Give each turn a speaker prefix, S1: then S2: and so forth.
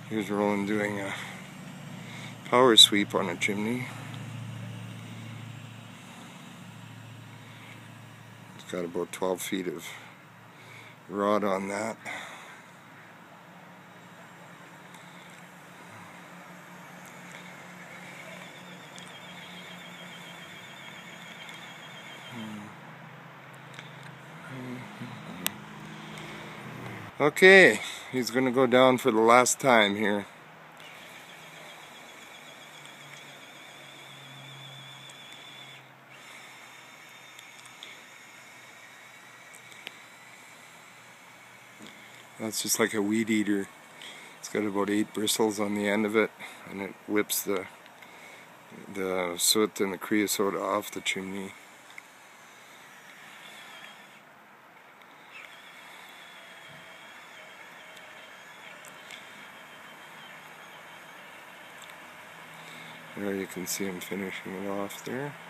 S1: Here's Roland doing a power sweep on a chimney. It's got about 12 feet of rod on that. Okay, he's going to go down for the last time here. That's just like a weed eater. It's got about 8 bristles on the end of it, and it whips the soot and the creosote off the chimney. There you can see him finishing it off there.